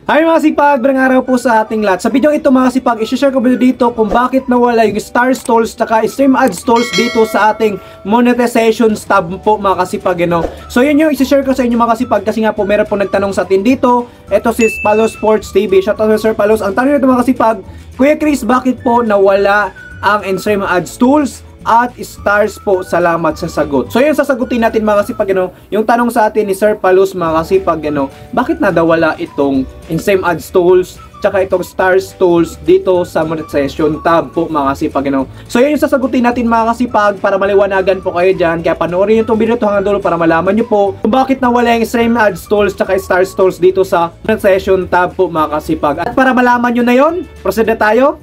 Hi mga kasipag, magandang araw po sa ating lahat. Sa video ito mga kasipag, i-share ko dito kung bakit nawala yung star stalls at stream ad stalls dito sa ating monetization tab po mga kasipag. So yun yung i-share ko sa inyo mga kasipag kasi nga po meron po nagtanong sa atin dito. Ito si Palos Sports TV. Shoutout sa Sir Palos. Ang tanong nito mga kasipag, Kuya Chris, bakit po nawala ang stream ad stalls at stars po? Salamat sa sagot. So yun sasagutin natin mga kasipag, yung tanong sa atin ni Sir Palos mga kasipag, bakit nadawala itong in-stream ads tools tsaka itong stars tools dito sa monetization tab po mga kasipag, So yun yung sasagutin natin mga kasipag para maliwanagan po kayo dyan. Kaya panoorin yung itong video ito hanggang dulo para malaman nyo po kung bakit nawala yung stream ads tools tsaka stars tools dito sa monetization tab po mga kasipag. At para malaman nyo na yun, proceed na tayo.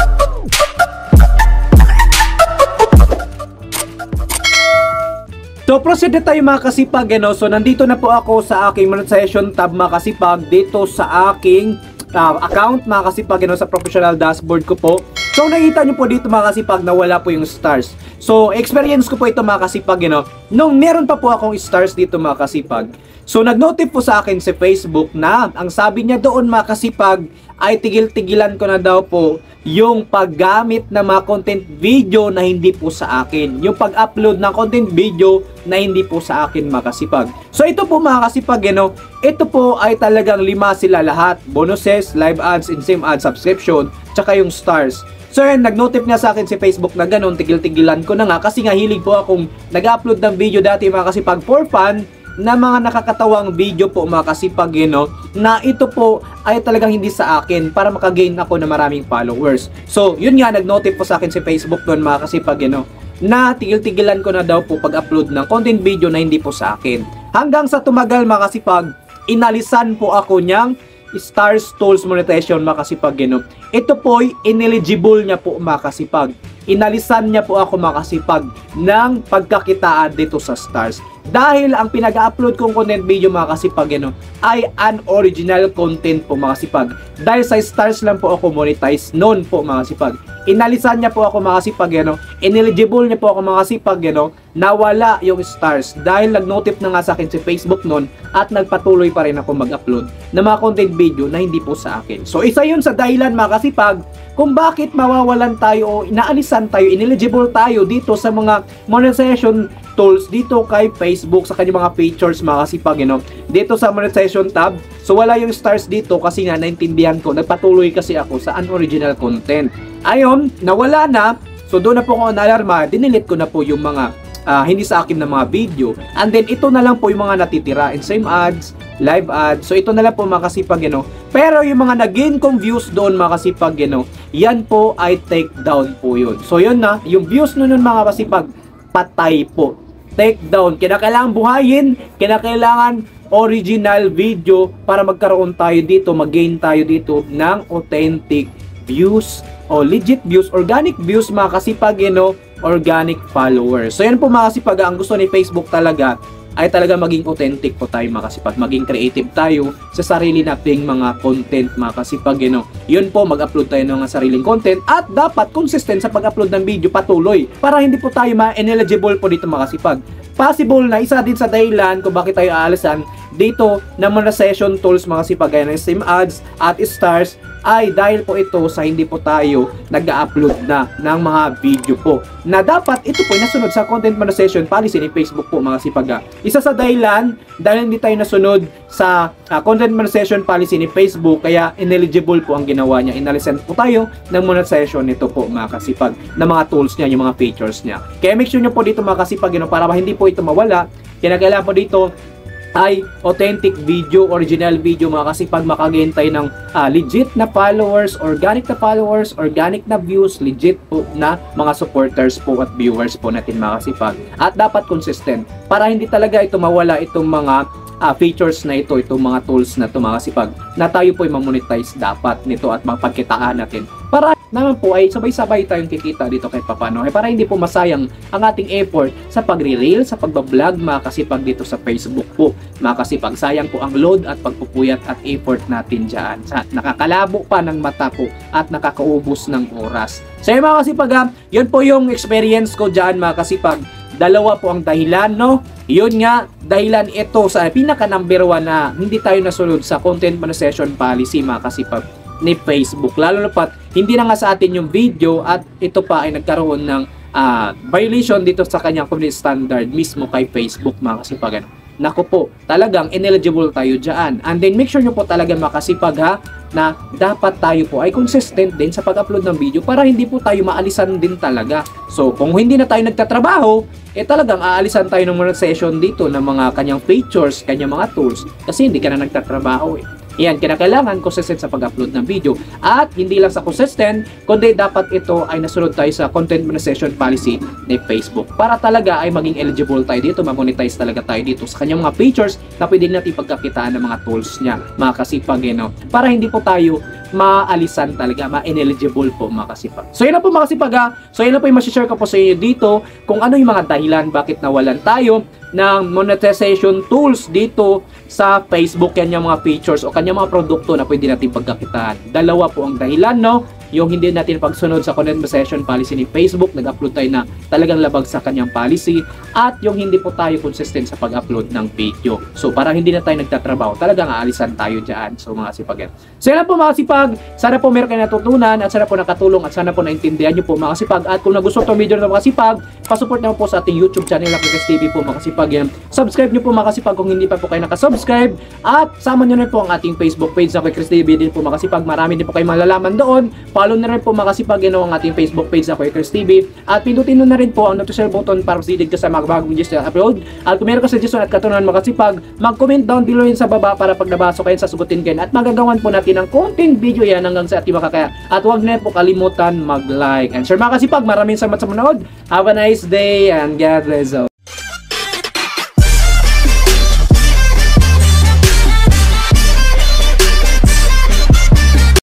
So proceed na tayo mga kasipag, So nandito na po ako sa aking monetization tab mga kasipag dito sa aking account mga kasipag, sa professional dashboard ko po. So nakita nyo po dito mga kasipag na wala po yung stars. So experience ko po ito mga kasipag, nung meron pa po akong stars dito mga kasipag. So nag-notif po sa akin si Facebook na ang sabi niya doon mga kasipag ay tigil-tigilan ko na daw po yung paggamit ng mga content video na hindi po sa akin. Yung pag-upload ng content video na hindi po sa akin mga kasipag. So ito po mga kasipag, ito po ay talagang 5 sila lahat. Bonuses, live ads, in-stream ads, subscription, tsaka yung stars. So yun, nag-notif niya sa akin si Facebook na ganun, tigil-tigilan ko na nga kasi nga hilig po akong nag-upload ng video dati mga kasipag for fun na mga nakakatawang video po mga kasipag, na ito po ay talagang hindi sa akin para makagain ako ng maraming followers. So yun nga, nag-notif po sa akin si Facebook doon mga kasipag, na tigil-tigilan ko na daw po pag-upload ng content video na hindi po sa akin. Hanggang sa tumagal mga kasipag, inalisan po ako niyang stars tools monetization mga kasipag, Ito po ay ineligible niya po mga kasipag. Inalisan niya po ako mga kasipag ng pagkakitaan dito sa stars. Dahil ang pinag-upload kong content video mga kasipag, ay unoriginal content po mga kasipag. Dahil sa stars lang po ako monetize noon po mga kasipag. Inalisan niya po ako mga kasipag, ineligible niya po ako mga kasipag, nawala yung stars. Dahil nag-notif na nga sa akin si Facebook noon at nagpatuloy pa rin ako mag-upload ng mga content video na hindi po sa akin. So isa yun sa dahilan mga kasipag kung bakit mawawalan tayo o inaalisan tayo, ineligible tayo dito sa mga monetization tools dito kay Facebook sa kanyang mga features mga kasipag, dito sa monetization tab. So wala yung stars dito kasi nga naintindihan ko, nagpatuloy kasi ako sa unoriginal content. Ayon, nawala na. So doon na po ako na-alarma, dinilit ko na po yung mga hindi sa akin na mga video. And then ito na lang po yung mga natitira, in-stream ads, live ads. So ito na lang po mga kasipag, Pero yung mga nag-gain kong views doon mga kasipag, yan po ay take down po yun. So yun na, yung views nun mga kasipag, patay po. Take down. Kinakailangan buhayin, kinakailangan original video para magkaroon tayo dito, mag-gain tayo dito ng authentic views o legit views, organic views mga kasipag, organic followers. So yan po mga kasipag, ang gusto ni Facebook talaga ay talaga maging authentic po tayo mga kasipag, maging creative tayo sa sarili nating mga content mga kasipag, Yun po, mag-upload tayo ng sariling content at dapat consistent sa pag-upload ng video patuloy para hindi po tayo ma-ineligible po dito mga kasipag. Possible na isa din sa dahilan kung bakit tayo aalisan dito ng monetization tools mga kasipag, gaya ng stream ads at stars, ay dahil po ito sa hindi po tayo nag-upload na ng mga video po na dapat ito po ay nasunod sa content monetization policy ni Facebook po mga kasipag. Isa sa dahilan dahil hindi tayo nasunod sa content monetization policy ni Facebook, kaya ineligible po ang ginawa niya. Inalisan po tayo ng monetization nito po mga kasipag, na mga tools niya, yung mga features niya. Kaya make sure nyo po dito mga kasipag, para hindi po ito mawala, kinakailangan po dito ay authentic video, original video mga kasipag, makagain tayo ng legit na followers, organic na views, legit po na mga supporters po at viewers po natin mga kasipag. At dapat consistent para hindi talaga ito mawala itong mga features na ito, itong mga tools na ito mga kasipag, na tayo po ay mamonetize dapat nito at mapagkitaan natin. Para naman po ay sabay-sabay tayong kikita dito kahit papano, para hindi po masayang ang ating effort sa pagre-reel, sa pagbablog mga kasipag dito sa Facebook po mga kasipag. Sayang po ang load at pagpupuyat at effort natin dyan. Nakakalabo pa ng mata po at nakakaubos ng oras. So mga kasipag, yun po yung experience ko dyan mga kasipag. Dalawa po ang dahilan, Yun nga, dahilan ito sa pinaka number 1 na hindi tayo nasunod sa content monetization policy mga kasipag ni Facebook. Lalo na pat, hindi na nga sa atin yung video at ito pa ay nagkaroon ng violation dito sa kanyang community standard mismo kay Facebook mga kasipag. Naku po, talagang ineligible tayo dyan. And then make sure nyo po talaga makasipag ha, na dapat tayo po ay consistent din sa pag-upload ng video para hindi po tayo maalisan din talaga. So kung hindi na tayo nagtatrabaho, talagang aalisan tayo ng mga session dito ng mga kanyang features, kanyang mga tools kasi hindi ka na nagtatrabaho Yan, kinakailangan consistent sa pag-upload ng video. At hindi lang sa consistent, kundi dapat ito ay nasunod tayo sa content monetization policy ni Facebook. Para talaga ay maging eligible tayo dito, ma-monetize talaga tayo dito sa kanyang mga features na pwede natin pagkakitaan ng mga tools niya, mga kasipag, para hindi po tayo maalisan talaga, ma-ineligible po mga kasipag. So yun na po mga kasipag ha. So yun na po yung masishare ko po sa inyo dito kung ano yung mga dahilan bakit nawalan tayo ng monetization tools dito sa Facebook, kanyang mga features o kanyang mga produkto na pwede natin pagkakitaan. Dalawa po ang dahilan, no? Yung hindi natin pagsunod sa content monetization policy ni Facebook, nag-upload tayo na talagang labag sa kanyang policy, at yung hindi po tayo consistent sa pag-upload ng video. So parang hindi na tayo nagtatrabaho, talagang aalisan tayo dyan. So mga kasipag. So yan po mga kasipag, sana po meron kayo natutunan at sana po nakatulong at sana po naintindihan nyo po mga kasipag. At kung nagustuhan itong video ng mga kasipag, pasupport naman po sa ating YouTube channel na Chris TV po mga kasipag. Subscribe nyo po mga kasipag kung hindi pa po kayo nakasubscribe, at sama nyo na po ang ating Facebook page na Chris TV din po mga kasipag. Marami din po kayo malalaman doon. Follow na rin po mga kasipag ang ating Facebook page na Chris TV, at pindutin na rin po ang notification button para updated ka sa mga bagong videos na upload. At kung meron ka suggestion at katanungan mga kasipag, mag-comment down below yun sa baba para pag nabasa kayo sasagutin kayo, at magagawan po natin ng konting video yan hanggang sa ating makakaya. At huwag na po kalimutan mag-like and share mga kasipag. Maraming salamat sa manood. Have a nice day and God bless all.